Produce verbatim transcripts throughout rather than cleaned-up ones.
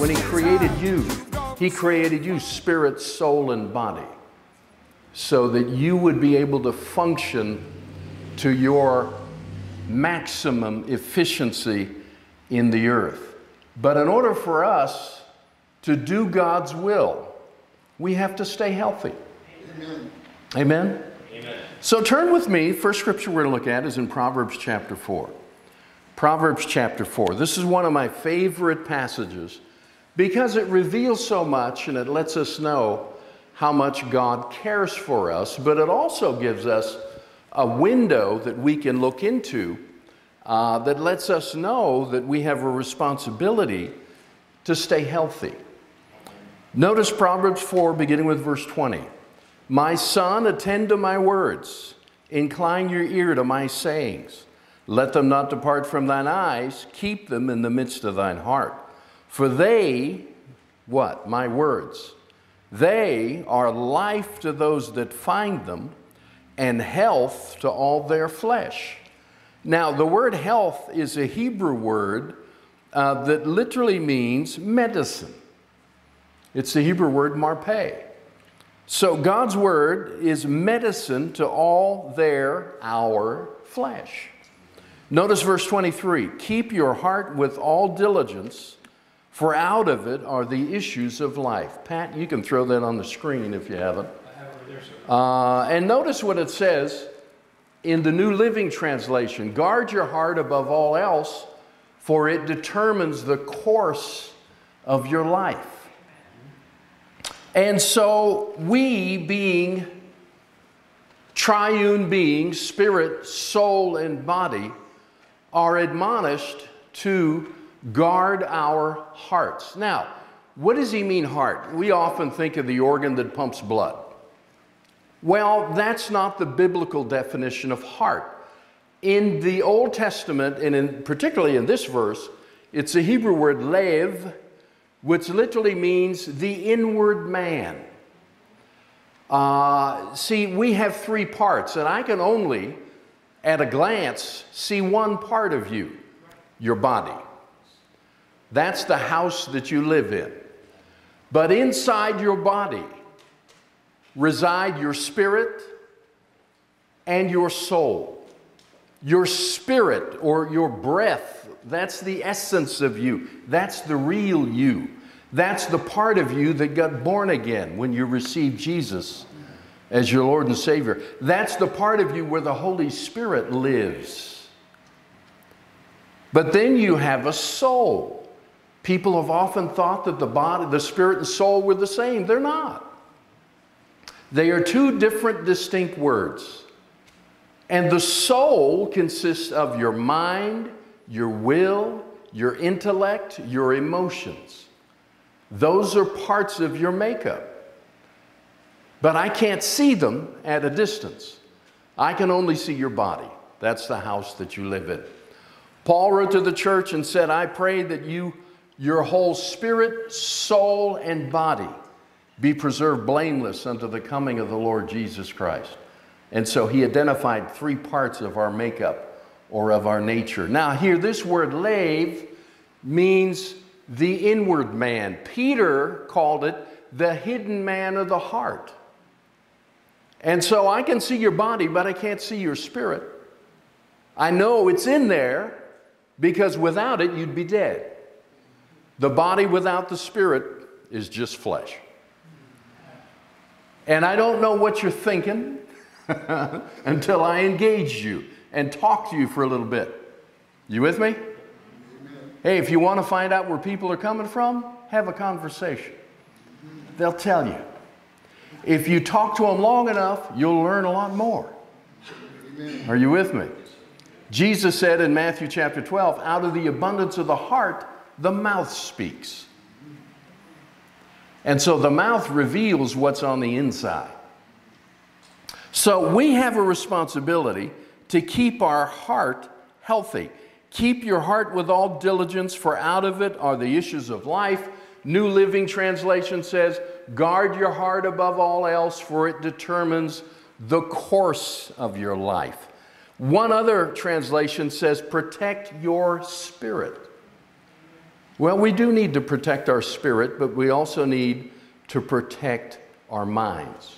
When He created you, He created you spirit, soul, and body so that you would be able to function to your maximum efficiency in the earth. But in order for us to do God's will, we have to stay healthy. Amen. Amen? Amen. So turn with me. First scripture we're going to look at is in Proverbs chapter four. Proverbs chapter four. This is one of my favorite passages because it reveals so much and it lets us know how much God cares for us, but it also gives us a window that we can look into uh, that lets us know that we have a responsibility to stay healthy. Notice Proverbs four, beginning with verse twenty. My son, attend to my words. Incline your ear to my sayings. Let them not depart from thine eyes. Keep them in the midst of thine heart. For they, what? My words. They are life to those that find them, and health to all their flesh. Now, the word health is a Hebrew word uh, that literally means medicine. It's the Hebrew word marpeh. So God's word is medicine to all their, our flesh. Notice verse twenty-three. Keep your heart with all diligence, for out of it are the issues of life. Pat, you can throw that on the screen if you haven't. I have it there, sir. Uh, and notice what it says in the New Living Translation. Guard your heart above all else, for it determines the course of your life. And so we, being triune beings, spirit, soul, and body, are admonished to guard our hearts. Now, what does he mean heart? We often think of the organ that pumps blood. Well, that's not the biblical definition of heart. In the Old Testament, and in, particularly in this verse, it's a Hebrew word lev, which literally means the inward man. Uh, see, we have three parts, and I can only, at a glance, see one part of you, your body. That's the house that you live in. But inside your body reside your spirit and your soul. Your spirit, or your breath, that's the essence of you. That's the real you. That's the part of you that got born again when you received Jesus as your Lord and Savior. That's the part of you where the Holy Spirit lives. But then you have a soul. People have often thought that the body, the spirit and soul were the same. They're not. They are two different, distinct words. And the soul consists of your mind, your will, your intellect, your emotions. Those are parts of your makeup. But I can't see them at a distance. I can only see your body. That's the house that you live in. Paul wrote to the church and said, I pray that you, your whole spirit, soul, and body be preserved blameless unto the coming of the Lord Jesus Christ. And so he identified three parts of our makeup or of our nature. Now here, this word lev means the inward man. Peter called it the hidden man of the heart. And so I can see your body, but I can't see your spirit. I know it's in there because without it, you'd be dead. The body without the spirit is just flesh. And I don't know what you're thinking until I engage you and talk to you for a little bit. You with me? Amen. Hey, if you want to find out where people are coming from, have a conversation. They'll tell you. If you talk to them long enough, you'll learn a lot more. Amen. Are you with me? Jesus said in Matthew chapter twelve, out of the abundance of the heart, the mouth speaks. And so the mouth reveals what's on the inside. So we have a responsibility to keep our heart healthy. Keep your heart with all diligence, for out of it are the issues of life. New Living Translation says, guard your heart above all else, for it determines the course of your life. One other translation says, protect your spirit. Well, we do need to protect our spirit, but we also need to protect our minds.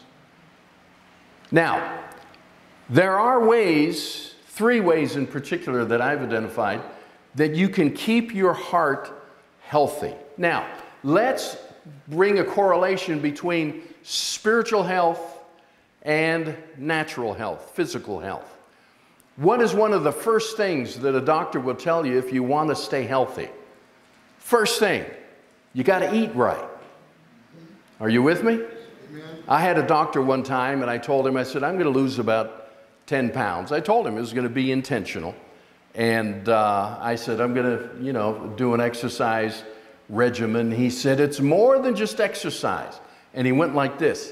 Now, there are ways, three ways in particular that I've identified, that you can keep your heart healthy. Now, let's bring a correlation between spiritual health and natural health, physical health. What is one of the first things that a doctor will tell you if you want to stay healthy? First thing, you got to eat right. Are you with me? Amen. I had a doctor one time and I told him, I said, I'm going to lose about ten pounds. I told him it was going to be intentional. And uh, I said, I'm going to, you know, do an exercise regimen. He said, it's more than just exercise. And he went like this.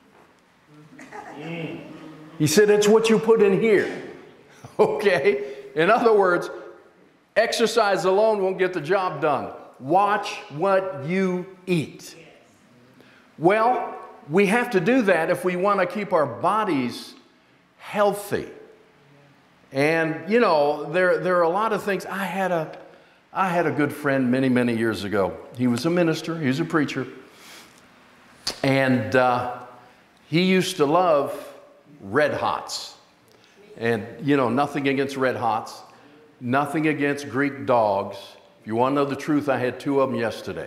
He said, it's what you put in here. Okay? In other words, exercise alone won't get the job done. Watch what you eat. Well, we have to do that if we want to keep our bodies healthy. And, you know, there, there are a lot of things. I had a, I had a good friend many, many years ago. He was a minister. He was a preacher. And uh, he used to love Red Hots. And, you know, nothing against Red Hots. Nothing against Greek dogs. If you want to know the truth, I had two of them yesterday.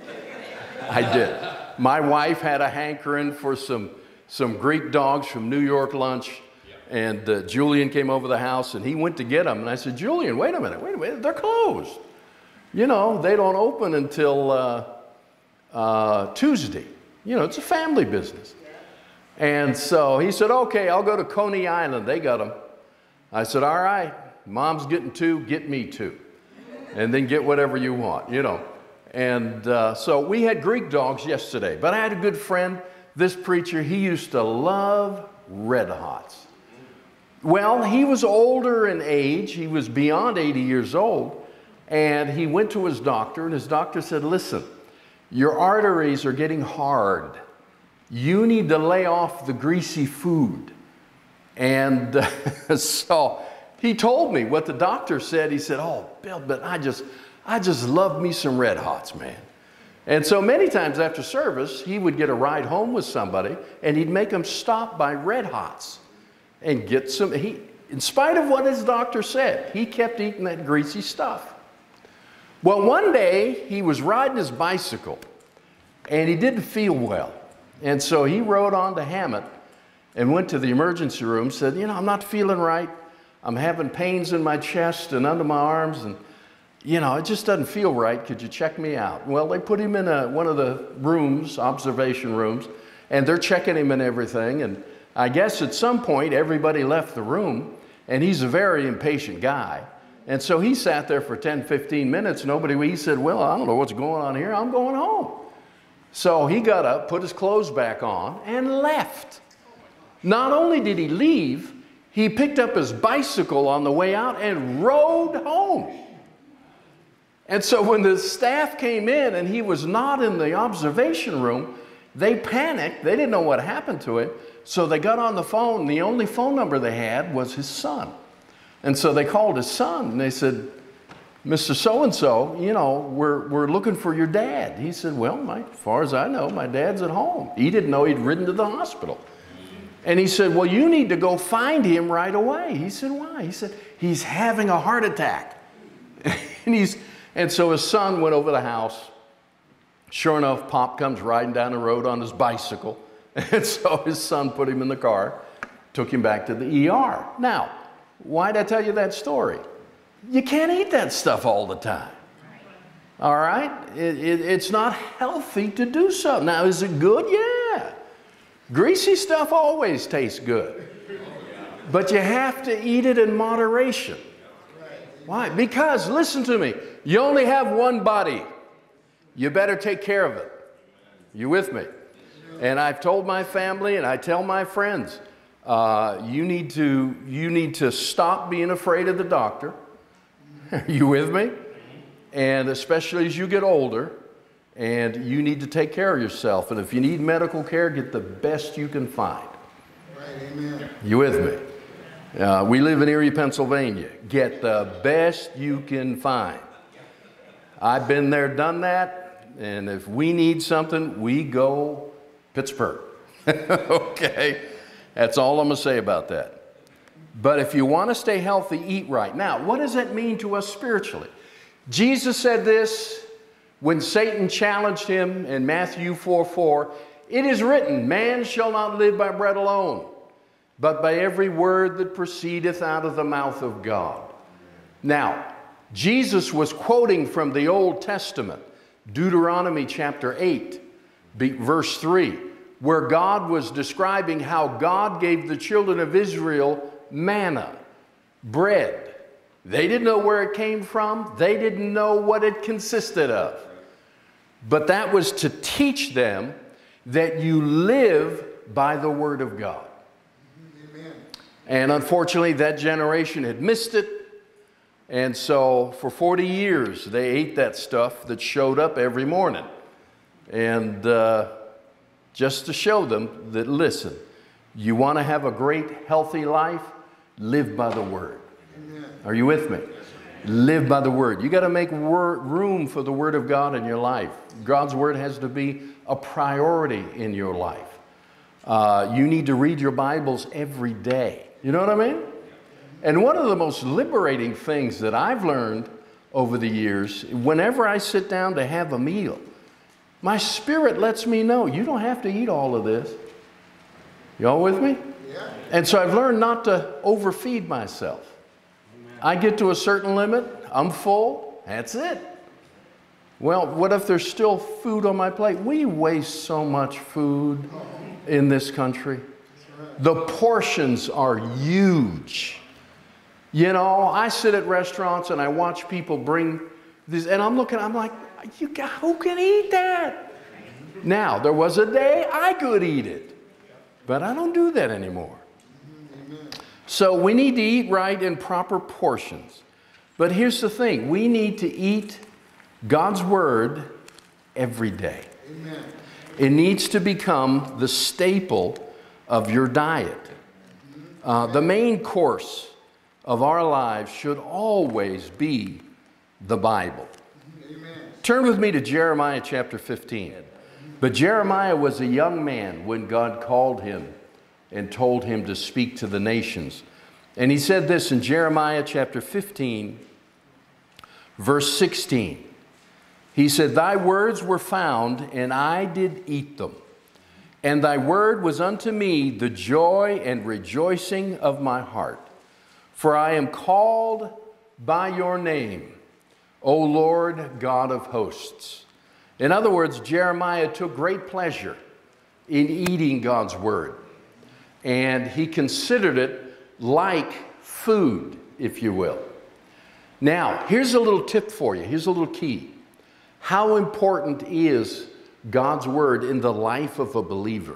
I did. My wife had a hankering for some, some Greek dogs from New York lunch. And uh, Julian came over the house and he went to get them. And I said, Julian, wait a minute, wait a minute, they're closed. You know, they don't open until uh, uh, Tuesday. You know, it's a family business. And so he said, okay, I'll go to Coney Island. They got them. I said, all right, Mom's getting two, get me two. And then get whatever you want, you know. And uh, so we had Greek dogs yesterday. But I had a good friend, this preacher, he used to love Red Hots. Well, he was older in age. He was beyond eighty years old. And he went to his doctor, and his doctor said, listen, your arteries are getting hard. You need to lay off the greasy food. And uh, so he told me what the doctor said. He said, oh, Bill, but I just, I just love me some Red Hots, man. And so many times after service, he would get a ride home with somebody, and he'd make them stop by Red Hots and get some. He, in spite of what his doctor said, he kept eating that greasy stuff. Well, one day, he was riding his bicycle, and he didn't feel well. And so he rode on to Hammett and went to the emergency room, said, you know, I'm not feeling right. I'm having pains in my chest and under my arms, and, you know, it just doesn't feel right. Could you check me out? Well, they put him in a, one of the rooms, observation rooms, and they're checking him and everything. And I guess at some point, everybody left the room, and he's a very impatient guy. And so he sat there for ten, fifteen minutes. Nobody, he said, well, I don't know what's going on here. I'm going home. So he got up, put his clothes back on, and left. Not only did he leave, he picked up his bicycle on the way out and rode home. And so when the staff came in and he was not in the observation room, they panicked. They didn't know what happened to him. So they got on the phone. The only phone number they had was his son. And so they called his son and they said, Mister So-and-so, you know, we're, we're looking for your dad. He said, well, my, as far as I know, my dad's at home. He didn't know he'd ridden to the hospital. And he said, well, you need to go find him right away. He said, why? He said, he's having a heart attack. and, he's, and so his son went over the house. Sure enough, Pop comes riding down the road on his bicycle. And so his son put him in the car, took him back to the E R. Now, why did I tell you that story? You can't eat that stuff all the time. All right? It, it, it's not healthy to do so. Now, is it good? Yeah. Greasy stuff always tastes good. But you have to eat it in moderation. Why? Because, listen to me, you only have one body. You better take care of it. You with me? And I've told my family and I tell my friends, uh, you need to, you need to stop being afraid of the doctor. Are you with me? And especially as you get older, and you need to take care of yourself. And if you need medical care, get the best you can find. Right, amen. You with me? Uh, we live in Erie, Pennsylvania. Get the best you can find. I've been there, done that, and if we need something, we go Pittsburgh. Okay? That's all I'm going to say about that. But if you want to stay healthy, eat right. Now, what does that mean to us spiritually? Jesus said this when Satan challenged him in Matthew four four. It is written, man shall not live by bread alone, but by every word that proceedeth out of the mouth of God. Now, Jesus was quoting from the Old Testament, Deuteronomy chapter eight, verse three, where God was describing how God gave the children of Israel manna, bread. They didn't know where it came from. They didn't know what it consisted of. But that was to teach them that you live by the Word of God. Amen. And unfortunately, that generation had missed it. And so for forty years, they ate that stuff that showed up every morning. And uh, just to show them that, listen, you want to have a great, healthy life, live by the Word. Amen. Are you with me? Live by the Word. You got to make wor- room for the Word of God in your life. God's Word has to be a priority in your life. Uh, you need to read your Bibles every day. You know what I mean? And one of the most liberating things that I've learned over the years, whenever I sit down to have a meal, my spirit lets me know, you don't have to eat all of this. Y'all with me? Yeah. And so I've learned not to overfeed myself. Amen. I get to a certain limit, I'm full, that's it. Well, what if there's still food on my plate? We waste so much food in this country. The portions are huge. You know, I sit at restaurants and I watch people bring these, and I'm looking, I'm like, you got, who can eat that? Now, there was a day I could eat it, but I don't do that anymore. So we need to eat right in proper portions. But here's the thing, we need to eat God's Word every day. Amen. It needs to become the staple of your diet. Uh, the main course of our lives should always be the Bible. Amen. Turn with me to Jeremiah chapter fifteen. But Jeremiah was a young man when God called him and told him to speak to the nations. And he said this in Jeremiah chapter fifteen, verse sixteen. He said, thy words were found, and I did eat them. And thy word was unto me the joy and rejoicing of my heart. For I am called by your name, O Lord God of hosts. In other words, Jeremiah took great pleasure in eating God's word. And he considered it like food, if you will. Now, here's a little tip for you. Here's a little key. How important is God's word in the life of a believer?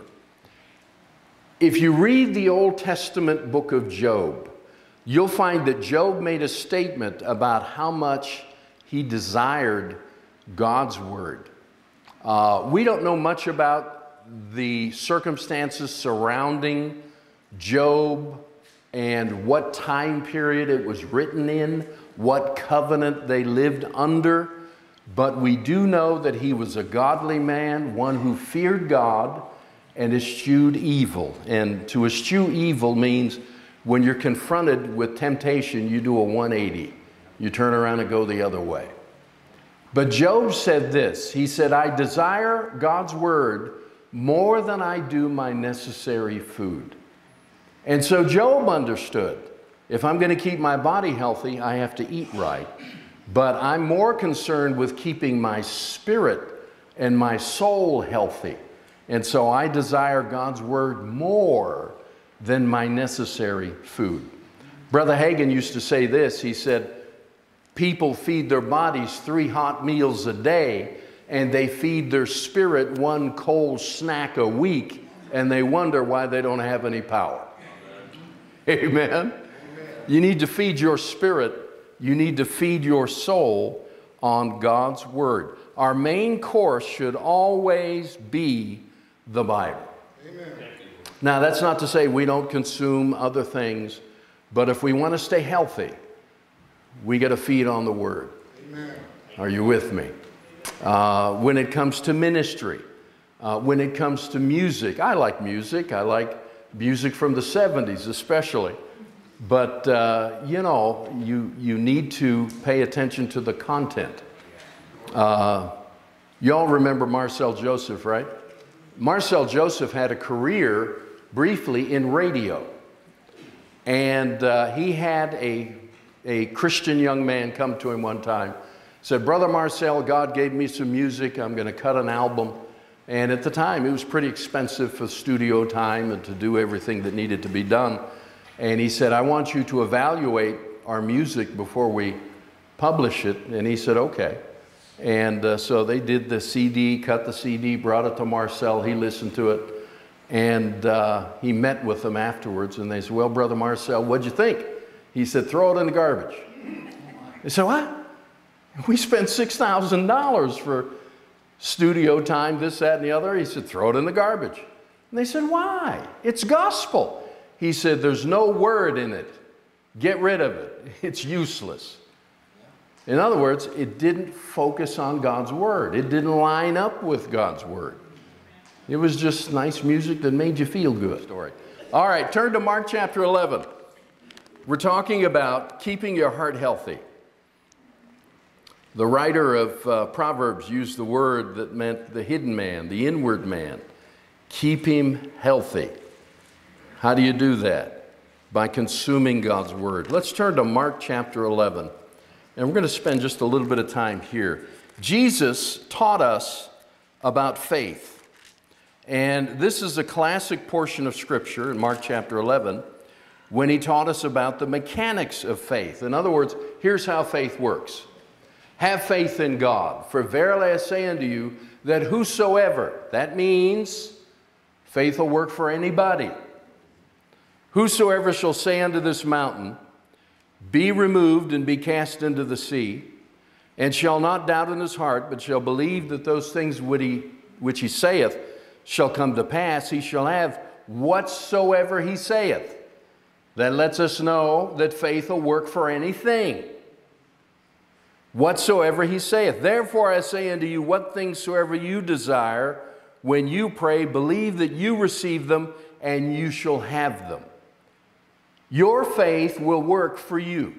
If you read the Old Testament book of Job, you'll find that Job made a statement about how much he desired God's word. Uh, we don't know much about the circumstances surrounding Job and what time period it was written in, what covenant they lived under. But we do know that he was a godly man, one who feared God and eschewed evil. And to eschew evil means when you're confronted with temptation, you do a one eighty. You turn around and go the other way. But Job said this. He said, I desire God's word more than I do my necessary food. And so Job understood, if I'm going to keep my body healthy, I have to eat right. But I'm more concerned with keeping my spirit and my soul healthy. And so I desire God's word more than my necessary food. Brother Hagin used to say this. He said, people feed their bodies three hot meals a day, and they feed their spirit one cold snack a week, and they wonder why they don't have any power. Amen? Amen. You need to feed your spirit. You need to feed your soul on God's word. Our main course should always be the Bible. Amen. Now, that's not to say we don't consume other things, but if we want to stay healthy, we got to feed on the word. Amen. Are you with me? Uh, when it comes to ministry, uh, when it comes to music, I like music. I like music from the seventies especially. But, uh, you know, you, you need to pay attention to the content. Uh, you all remember Marcel Joseph, right? Marcel Joseph had a career briefly in radio. And uh, he had a, a Christian young man come to him one time, said, "Brother Marcel, God gave me some music. I'm going to cut an album." And at the time, it was pretty expensive for studio time and to do everything that needed to be done. And he said, "I want you to evaluate our music before we publish it." And he said, "Okay." And uh, so they did the C D, cut the C D, brought it to Marcel. He listened to it. And uh, he met with them afterwards. And they said, "Well, Brother Marcel, what'd you think?" He said, "Throw it in the garbage." They said, "What? We spent six thousand dollars for studio time, this, that, and the other." He said, "Throw it in the garbage." And they said, "Why? It's gospel." He said, "There's no word in it. Get rid of it. It's useless." In other words, it didn't focus on God's word. It didn't line up with God's word. It was just nice music that made you feel good. Story. All right, turn to Mark chapter eleven. We're talking about keeping your heart healthy. The writer of uh, Proverbs used the word that meant the hidden man, the inward man. Keep him healthy. How do you do that? By consuming God's word. Let's turn to Mark chapter eleven. And we're going to spend just a little bit of time here. Jesus taught us about faith. And this is a classic portion of Scripture in Mark chapter eleven when he taught us about the mechanics of faith. In other words, here's how faith works. Have faith in God, for verily I say unto you that whosoever, that means faith will work for anybody. Whosoever shall say unto this mountain, be removed and be cast into the sea, and shall not doubt in his heart, but shall believe that those things which he, which he saith shall come to pass, he shall have whatsoever he saith. That lets us know that faith will work for anything. Whatsoever he saith. Therefore I say unto you, what things soever you desire, when you pray, believe that you receive them, and you shall have them. Your faith will work for you.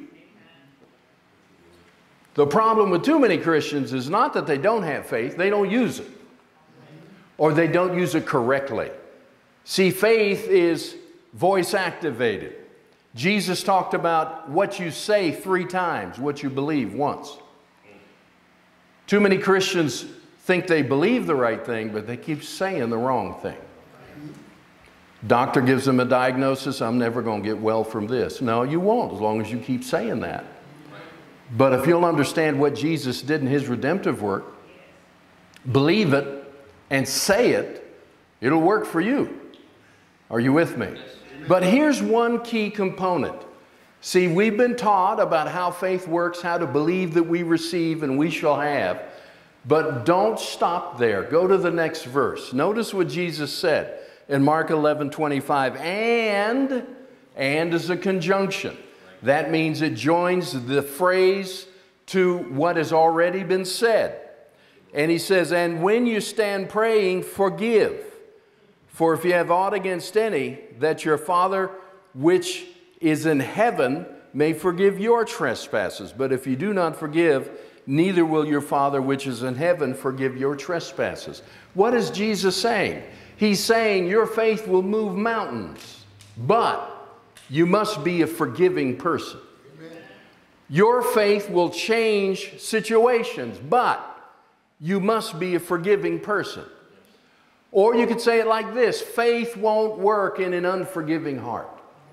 The problem with too many Christians is not that they don't have faith, they don't use it. Or they don't use it correctly. See, faith is voice activated. Jesus talked about what you say three times, what you believe once. Too many Christians think they believe the right thing, but they keep saying the wrong thing. Doctor gives them a diagnosis, "I'm never going to get well from this." No, you won't, as long as you keep saying that. But if you'll understand what Jesus did in his redemptive work, believe it, and say it, it'll work for you. Are you with me? But here's one key component. See, we've been taught about how faith works, how to believe that we receive and we shall have. But don't stop there. Go to the next verse. Notice what Jesus said in Mark eleven twenty-five. And, and is a conjunction. That means it joins the phrase to what has already been said. And he says, and when you stand praying, forgive. For if you have aught against any, that your Father which is in heaven may forgive your trespasses. But if you do not forgive, neither will your Father which is in heaven forgive your trespasses. What is Jesus saying? He's saying your faith will move mountains, but you must be a forgiving person. Amen. Your faith will change situations, but you must be a forgiving person. Or you could say it like this: faith won't work in an unforgiving heart.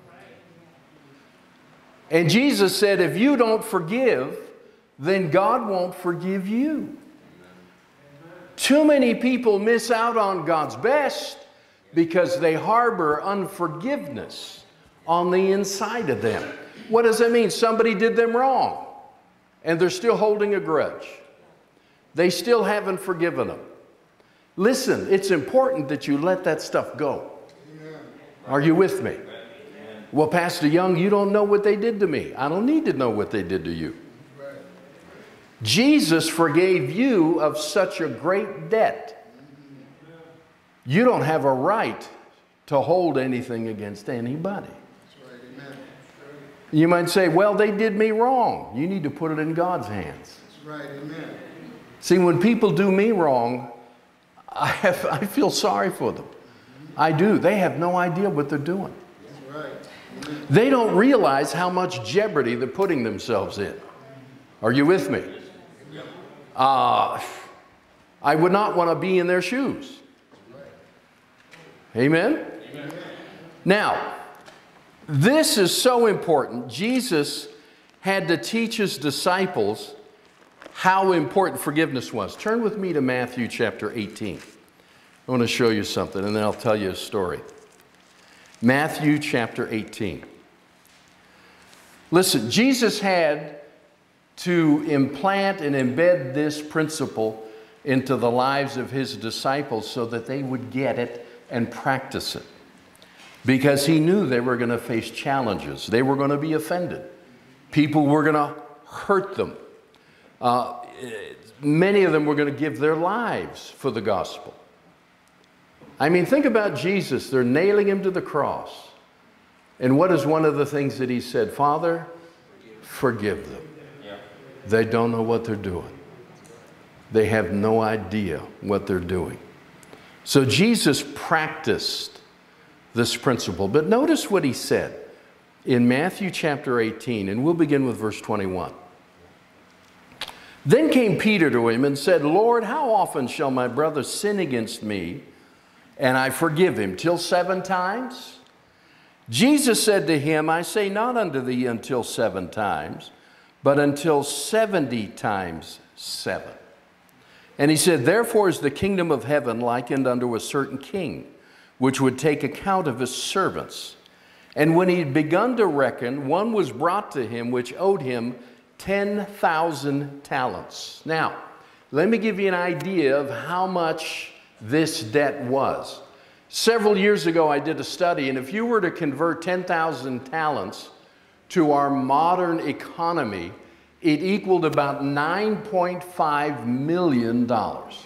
And Jesus said, if you don't forgive, then God won't forgive you. Too many people miss out on God's best because they harbor unforgiveness on the inside of them. What does that mean? Somebody did them wrong, and they're still holding a grudge. They still haven't forgiven them. Listen, it's important that you let that stuff go. Are you with me? Well, Pastor Young, you don't know what they did to me. I don't need to know what they did to you. Jesus forgave you of such a great debt. You don't have a right to hold anything against anybody. You might say, well, they did me wrong. You need to put it in God's hands. That's right, amen. See, when people do me wrong, I, have, I feel sorry for them. I do. They have no idea what they're doing. That's right. Amen. They don't realize how much jeopardy they're putting themselves in. Are you with me? Uh, I would not want to be in their shoes. Amen? Amen. Now, this is so important. Jesus had to teach his disciples how important forgiveness was. Turn with me to Matthew chapter eighteen. I want to show you something, and then I'll tell you a story. Matthew chapter eighteen. Listen, Jesus had to implant and embed this principle into the lives of his disciples so that they would get it and practice it. Because he knew they were going to face challenges. They were going to be offended. People were going to hurt them. Uh, many of them were going to give their lives for the gospel. I mean, think about Jesus. They're nailing him to the cross. And what is one of the things that he said? Father, forgive them. Yeah. They don't know what they're doing. They have no idea what they're doing. So Jesus practiced this principle. But notice what he said in Matthew chapter eighteen, and we'll begin with verse twenty-one. Then came Peter to him and said, Lord, how often shall my brother sin against me, and I forgive him? Till seven times? Jesus said to him, I say not unto thee until seven times, but until seventy times seven. And he said, therefore is the kingdom of heaven likened unto a certain king, which would take account of his servants. And when he had begun to reckon, one was brought to him which owed him ten thousand talents. Now, let me give you an idea of how much this debt was. Several years ago, I did a study, and if you were to convert ten thousand talents to our modern economy, it equaled about nine point five million dollars.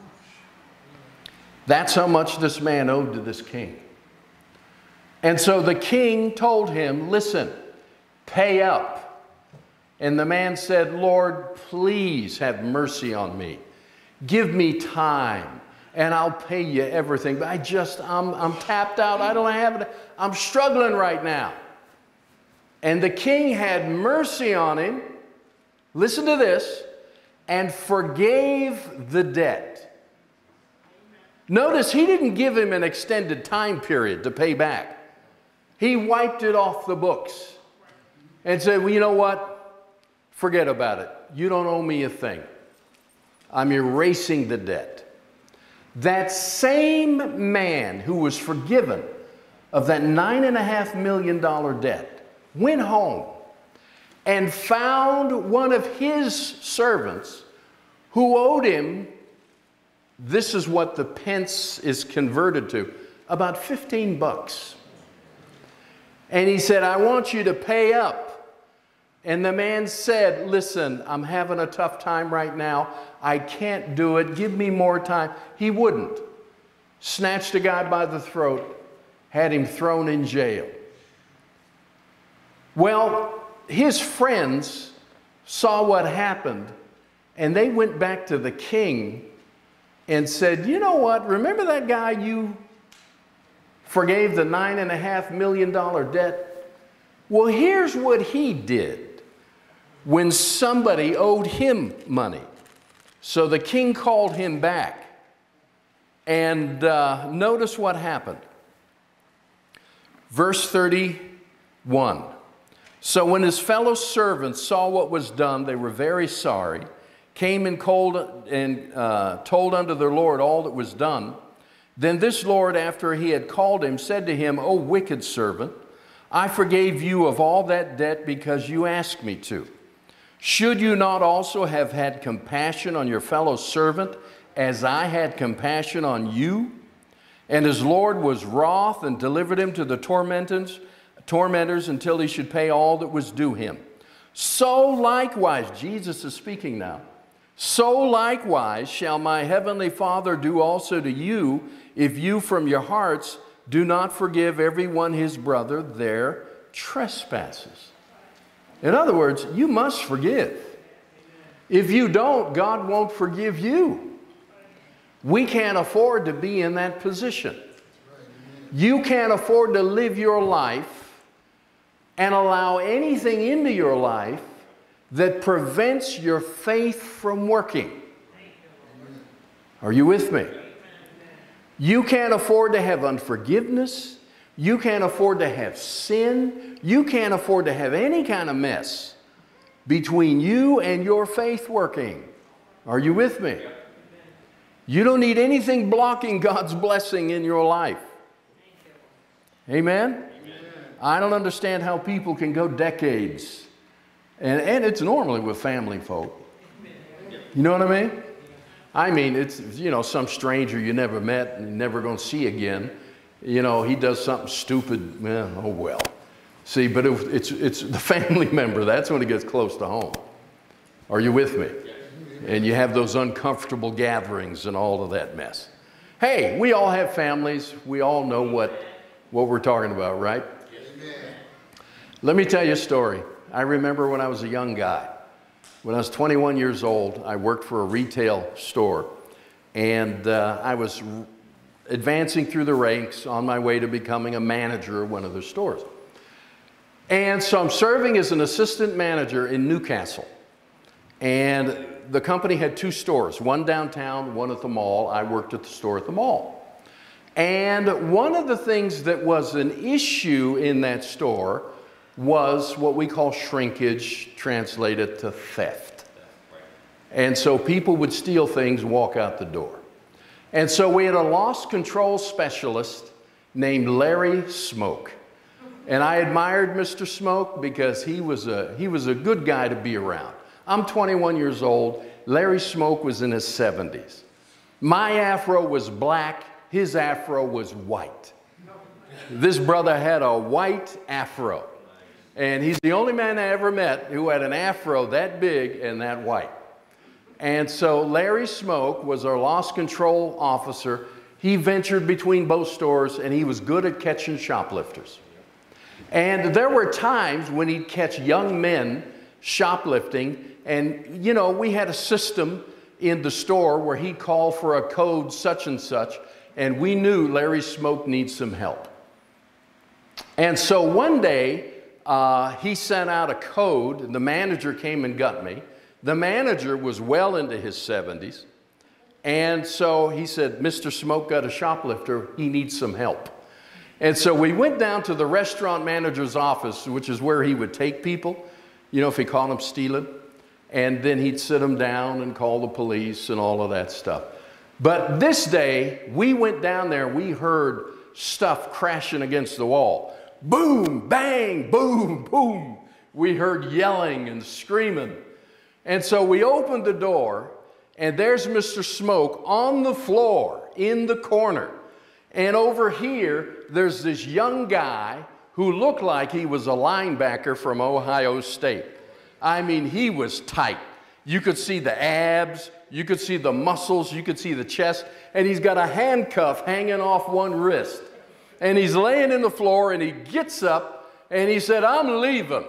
That's how much this man owed to this king. And so the king told him, listen, pay up. And the man said, Lord, please have mercy on me. Give me time, and I'll pay you everything. But I just, I'm, I'm tapped out. I don't have it. I'm struggling right now. And the king had mercy on him. Listen to this. And forgave the debt. Notice he didn't give him an extended time period to pay back. He wiped it off the books and said, well, you know what? Forget about it. You don't owe me a thing. I'm erasing the debt. That same man who was forgiven of that nine and a half million dollar debt went home and found one of his servants who owed him, this is what the pence is converted to, about fifteen bucks. And he said, I want you to pay up. And the man said, listen, I'm having a tough time right now. I can't do it. Give me more time. He wouldn't. Snatched a guy by the throat, had him thrown in jail. Well, his friends saw what happened, and they went back to the king and said, you know what? Remember that guy you forgave the nine and a half million dollar debt? Well, here's what he did when somebody owed him money. So the king called him back, and uh, notice what happened. Verse thirty-one. So when his fellow servants saw what was done, they were very sorry, came and, called, and uh, told unto their Lord all that was done. Then this Lord, after he had called him, said to him, O wicked servant, I forgave you of all that debt because you asked me to. Should you not also have had compassion on your fellow servant as I had compassion on you? And his Lord was wroth and delivered him to the tormentors, tormentors until he should pay all that was due him. So likewise, Jesus is speaking now, so likewise shall my heavenly Father do also to you, if you from your hearts do not forgive everyone his brother their trespasses. In other words, you must forgive. If you don't, God won't forgive you. We can't afford to be in that position. You can't afford to live your life and allow anything into your life that prevents your faith from working. Are you with me? You can't afford to have unforgiveness. You can't afford to have sin. You can't afford to have any kind of mess between you and your faith working. Are you with me? You don't need anything blocking God's blessing in your life. Amen? Amen. I don't understand how people can go decades, and, and it's normally with family folk. You know what I mean? I mean, it's, you know, some stranger you never met and you're never going to see again. You know, he does something stupid, well, oh well. See, but it, it's, it's the family member, that's when it gets close to home. Are you with me? And you have those uncomfortable gatherings and all of that mess. Hey, we all have families. We all know what, what we're talking about, right? Let me tell you a story. I remember when I was a young guy. When I was twenty-one years old, I worked for a retail store. And uh, I was advancing through the ranks on my way to becoming a manager of one of their stores. And so I'm serving as an assistant manager in Newcastle. And the company had two stores, one downtown, one at the mall. I worked at the store at the mall. And one of the things that was an issue in that store was what we call shrinkage, translated to theft. And so people would steal things, walk out the door. And so we had a loss control specialist named Larry Smoke. And I admired Mister Smoke because he was a, he was a good guy to be around. I'm twenty-one years old. Larry Smoke was in his seventies. My afro was black. His afro was white. This brother had a white afro. And he's the only man I ever met who had an afro that big and that white. And so Larry Smoke was our loss control officer. He ventured between both stores and he was good at catching shoplifters. And there were times when he'd catch young men shoplifting, and you know, we had a system in the store where he'd call for a code such and such, and we knew Larry Smoke needs some help. And so one day, uh, he sent out a code, and the manager came and got me. The manager was well into his seventies, and so he said, Mister Smoke got a shoplifter, he needs some help. And so we went down to the restaurant manager's office, which is where he would take people, you know, if he caught them stealing. And then he'd sit them down and call the police and all of that stuff. But this day, we went down there, we heard stuff crashing against the wall. Boom, bang, boom, boom. We heard yelling and screaming. And so we opened the door, and there's Mister Smoke on the floor in the corner. And over here, there's this young guy who looked like he was a linebacker from Ohio State. I mean, he was tight. You could see the abs, you could see the muscles, you could see the chest, and he's got a handcuff hanging off one wrist. And he's laying in the floor, and he gets up, and he said, I'm leaving.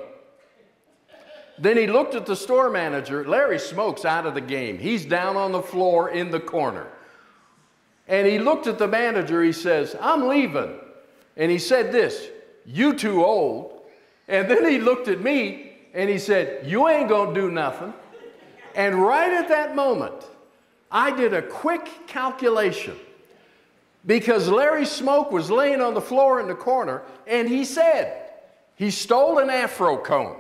Then he looked at the store manager. Larry Smoke's out of the game. He's down on the floor in the corner. And he looked at the manager, he says, I'm leaving. And he said this, you too old. And then he looked at me, and he said, you ain't gonna do nothing. And right at that moment, I did a quick calculation because Larry Smoke was laying on the floor in the corner, and he said, he stole an afro cone.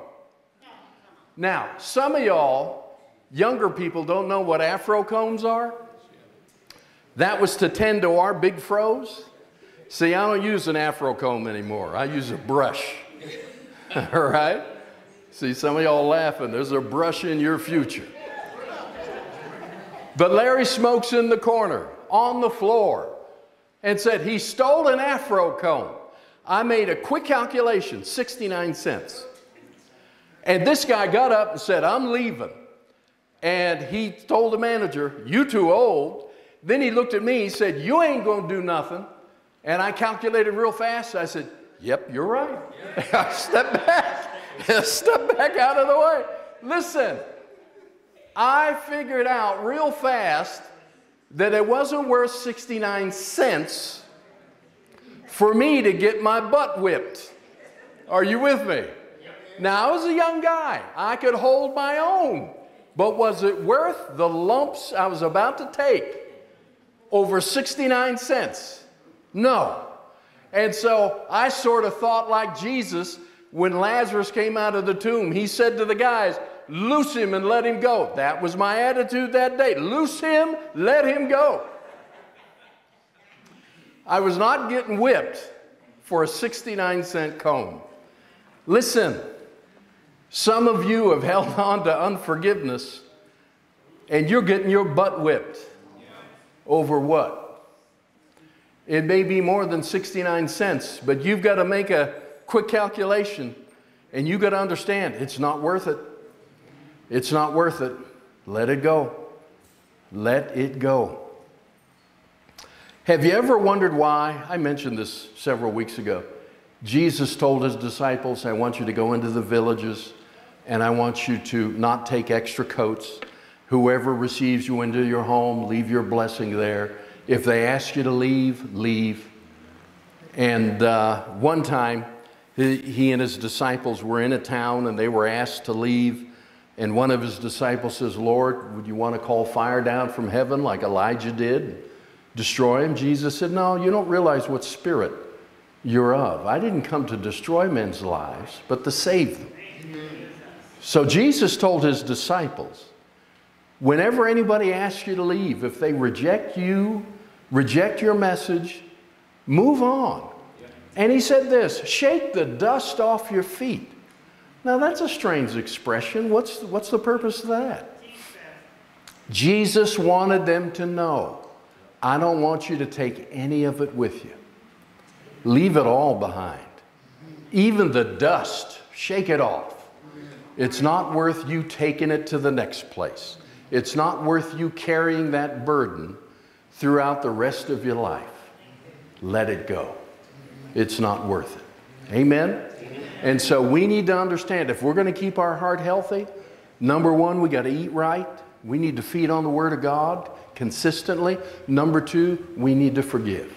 Now, some of y'all, younger people, don't know what afro cones are. That was to tend to our big froze. See, I don't use an afro comb anymore. I use a brush, all right? See, some of y'all laughing. There's a brush in your future. But Larry Smoke's in the corner, on the floor, and said he stole an afro comb. I made a quick calculation, sixty-nine cents. And this guy got up and said, I'm leaving. And he told the manager, you too old. Then he looked at me, he said, you ain't gonna do nothing. And I calculated real fast. I said, yep, you're right. I stepped back, stepped back out of the way. Listen, I figured out real fast that it wasn't worth sixty-nine cents for me to get my butt whipped. Are you with me? Now, I was a young guy. I could hold my own. But was it worth the lumps I was about to take over sixty-nine cents? No. And so I sort of thought like Jesus when Lazarus came out of the tomb. He said to the guys, loose him and let him go. That was my attitude that day. Loose him, let him go. I was not getting whipped for a sixty-nine cent comb. Listen, some of you have held on to unforgiveness and you're getting your butt whipped. Over what? It may be more than sixty-nine cents, but you've got to make a quick calculation and you've got to understand it's not worth it. It's not worth it. Let it go. Let it go. Have you ever wondered why? I mentioned this several weeks ago. Jesus told his disciples, I want you to go into the villages and I want you to not take extra coats. Whoever receives you into your home, leave your blessing there. If they ask you to leave, leave. And uh, one time, he, he and his disciples were in a town and they were asked to leave. And one of his disciples says, Lord, would you want to call fire down from heaven like Elijah did? Destroy him? Jesus said, no, you don't realize what spirit you're of. I didn't come to destroy men's lives, but to save them. So Jesus told his disciples, whenever anybody asks you to leave, if they reject you, reject your message, move on. And he said this, shake the dust off your feet. Now that's a strange expression. What's, what's the purpose of that? Jesus wanted them to know, I don't want you to take any of it with you. Leave it all behind. Even the dust, shake it off. It's not worth you taking it to the next place. It's not worth you carrying that burden throughout the rest of your life. Let it go. It's not worth it. Amen? And so we need to understand, if we're going to keep our heart healthy, number one, we got to eat right. We need to feed on the Word of God consistently. Number two, we need to forgive.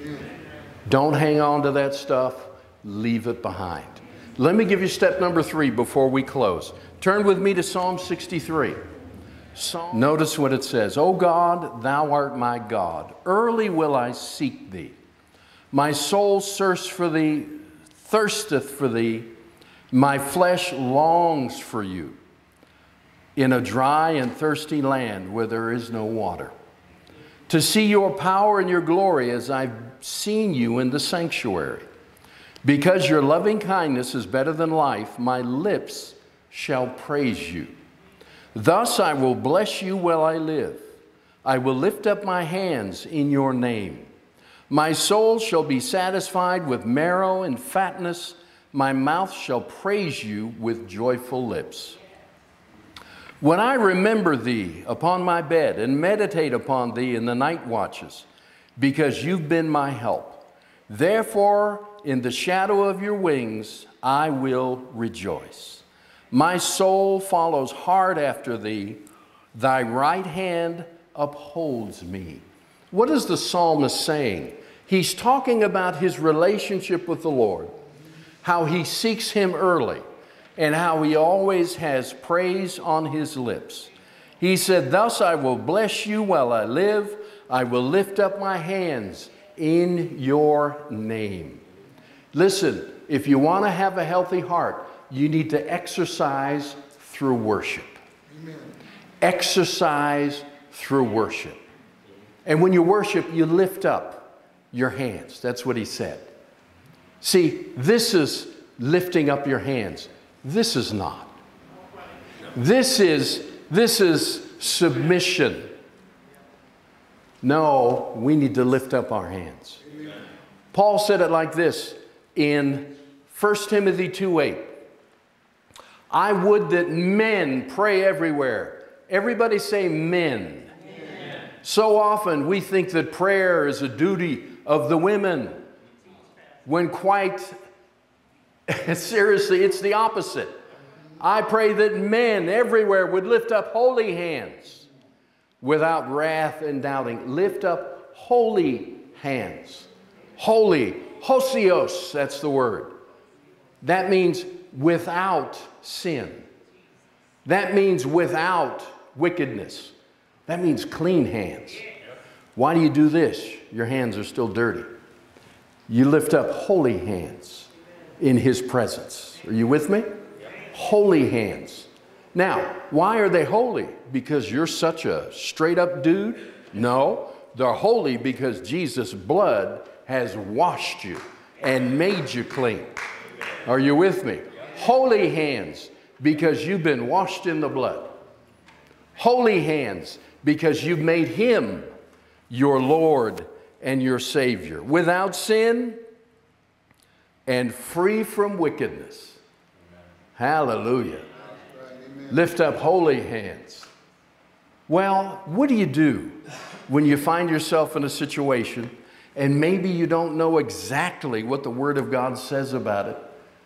Don't hang on to that stuff. Leave it behind. Let me give you step number three before we close. Turn with me to Psalm sixty-three. Psalm. Notice what it says. O God, thou art my God. Early will I seek thee. My soul thirsts for thee, thirsteth for thee. My flesh longs for you in a dry and thirsty land where there is no water. To see your power and your glory as I've seen you in the sanctuary. Because your loving kindness is better than life, my lips shall praise you. Thus I will bless you while I live. I will lift up my hands in your name. My soul shall be satisfied with marrow and fatness. My mouth shall praise you with joyful lips. When I remember thee upon my bed and meditate upon thee in the night watches, because you've been my help. Therefore, in the shadow of your wings, I will rejoice. My soul follows hard after thee. Thy right hand upholds me. What is the psalmist saying? He's talking about his relationship with the Lord, how he seeks him early, and how he always has praise on his lips. He said, thus I will bless you while I live. I will lift up my hands in your name. Listen, if you want to have a healthy heart, you need to exercise through worship. Amen. Exercise through worship. And when you worship, you lift up your hands. That's what he said. See, this is lifting up your hands. This is not. This is, this is submission. No, we need to lift up our hands. Amen. Paul said it like this in First Timothy two eight. I would that men pray everywhere. Everybody say men. Amen. So often we think that prayer is a duty of the women, when quite seriously, it's the opposite. I pray that men everywhere would lift up holy hands without wrath and doubting. Lift up holy hands. Holy. Hosios, that's the word. That means without sin. That means without wickedness. That means clean hands. Why do you do this? Your hands are still dirty. You lift up holy hands in His presence. Are you with me? Holy hands. Now, why are they holy? Because you're such a straight up dude? No, they're holy because Jesus' blood has washed you and made you clean. Are you with me? Holy hands because you've been washed in the blood. Holy hands because you've made Him your Lord and your Savior, without sin and free from wickedness. Hallelujah. Lift up holy hands. Well, what do you do when you find yourself in a situation and maybe you don't know exactly what the Word of God says about it?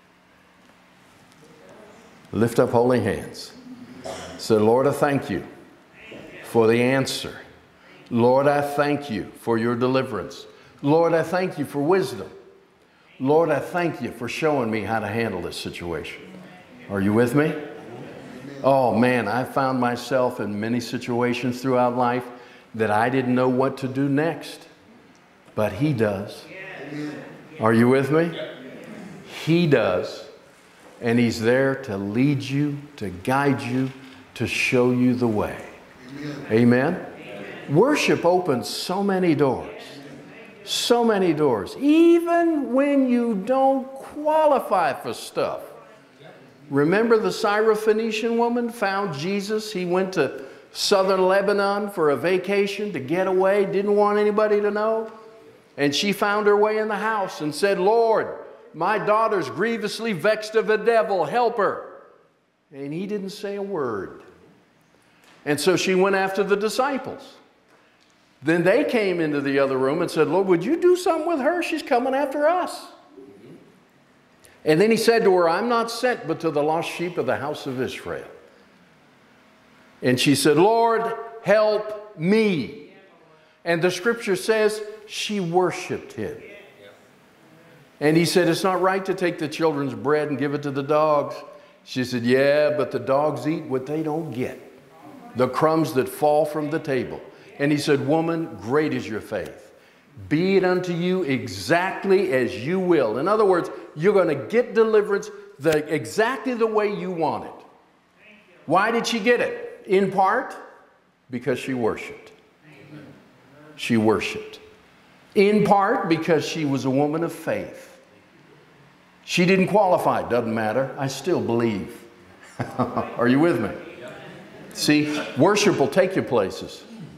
Lift up holy hands. Say, Lord, I thank you for the answer. Lord, I thank you for your deliverance. Lord, I thank you for wisdom. Lord, I thank you for showing me how to handle this situation. Are you with me? Oh man, I found myself in many situations throughout life that I didn't know what to do next, but He does. Are you with me? He does. And He's there to lead you, to guide you, to show you the way. Amen? Amen? Worship opens so many doors. So many doors. Even when you don't qualify for stuff. Remember the Syrophoenician woman found Jesus. He went to southern Lebanon for a vacation to get away. Didn't want anybody to know. And she found her way in the house and said, Lord, my daughter's grievously vexed of a devil. Help her. And He didn't say a word. And so she went after the disciples. Then they came into the other room and said, Lord, would you do something with her? She's coming after us. And then He said to her, I'm not sent but to the lost sheep of the house of Israel. And she said, Lord, help me. And the scripture says she worshiped Him. And He said, it's not right to take the children's bread and give it to the dogs. She said, yeah, but the dogs eat what they don't get. The crumbs that fall from the table. And He said, woman, great is your faith. Be it unto you exactly as you will. In other words, you're going to get deliverance the, exactly the way you want it. Why did she get it? In part, because she worshiped. She worshiped. In part, because she was a woman of faith. She didn't qualify. Doesn't matter. I still believe. Are you with me? See, worship will take you places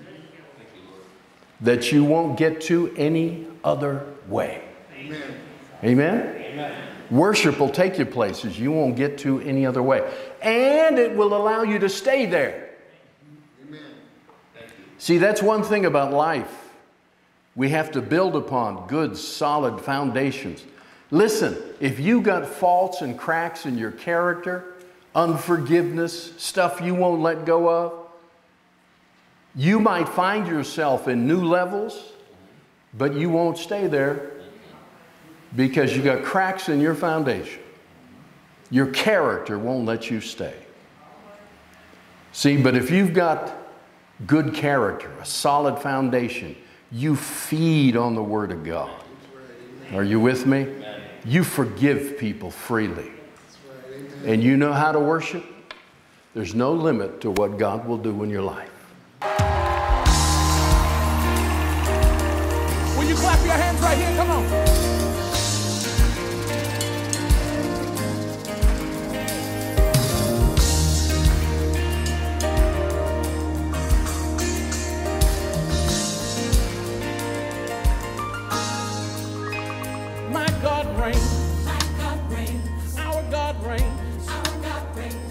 that you won't get to any other way. Amen. Amen? Amen. Worship will take you places you won't get to any other way. And it will allow you to stay there. Amen. Thank you. See, that's one thing about life. We have to build upon good, solid foundations. Listen, if you got faults and cracks in your character, unforgiveness, stuff you won't let go of, you might find yourself in new levels, but you won't stay there because you got cracks in your foundation. Your character won't let you stay. See, but if you've got good character, a solid foundation, you feed on the Word of God. Are you with me? You forgive people freely. And you know how to worship? There's no limit to what God will do in your life. Will you clap your hands right here? Come on. My God reigns. My God reigns. Our God reigns. Our God reigns.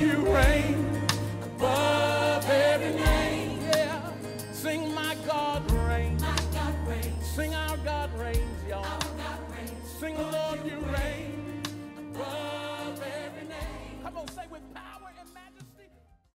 you reign above every name. Yeah. Sing my God reigns. Sing our God reigns, y'all. Sing Lord, you reign above every name. Come on, say with power.